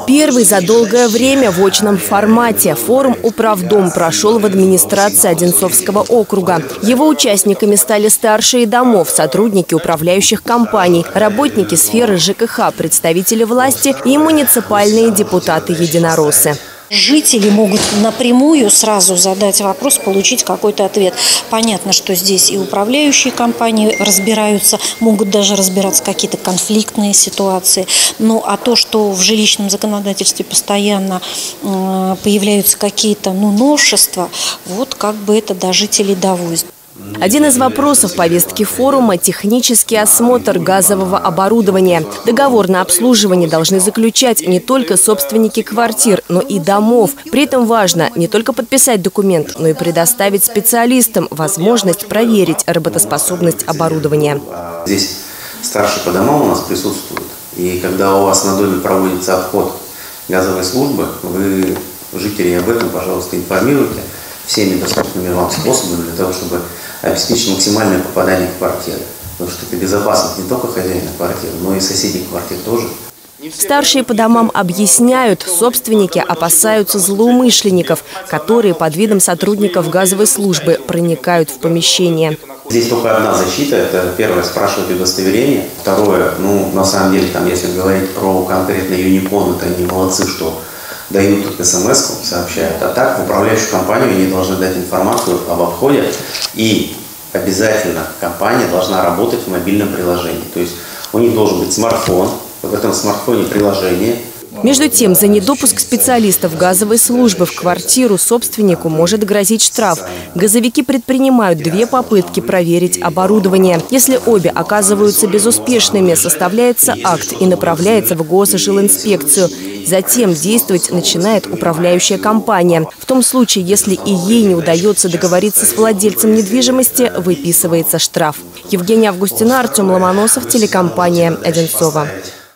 Первый за долгое время в очном формате форум «Управдом» прошел в администрации Одинцовского округа. Его участниками стали старшие домов, сотрудники управляющих компаний, работники сферы ЖКХ, представители власти и муниципальные депутаты-единороссы. Жители могут напрямую сразу задать вопрос, получить какой-то ответ. Понятно, что здесь и управляющие компании разбираются, могут даже разбираться какие-то конфликтные ситуации. Ну а то, что в жилищном законодательстве постоянно появляются какие-то новшества, вот как бы это до жителей доводит. Один из вопросов повестки форума – технический осмотр газового оборудования. Договор на обслуживание должны заключать не только собственники квартир, но и домов. При этом важно не только подписать документ, но и предоставить специалистам возможность проверить работоспособность оборудования. Здесь старшие по домам у нас присутствуют. И когда у вас на доме проводится обход газовой службы, вы жителей об этом, пожалуйста, информируйте всеми доступными вам способами для того, чтобы обеспечить максимальное попадание в квартиры. Потому что это безопасность не только хозяина квартиры, но и соседей квартир тоже. Старшие по домам объясняют, собственники опасаются злоумышленников, которые под видом сотрудников газовой службы проникают в помещение. Здесь только одна защита. Это первое, спрашивать удостоверение. Второе, на самом деле, если говорить про конкретно Юникон, это они молодцы, что дают смс-ку, сообщают. А так в управляющую компанию они должны дать информацию об обходе. И обязательно компания должна работать в мобильном приложении. То есть у них должен быть смартфон, в этом смартфоне приложение. Между тем, за недопуск специалистов газовой службы в квартиру собственнику может грозить штраф. Газовики предпринимают 2 попытки проверить оборудование. Если обе оказываются безуспешными, составляется акт и направляется в Госжилинспекцию. Затем действовать начинает управляющая компания. В том случае, если и ей не удается договориться с владельцем недвижимости, выписывается штраф. Евгения Августина, Артем Ломоносов, телекомпания «Одинцово».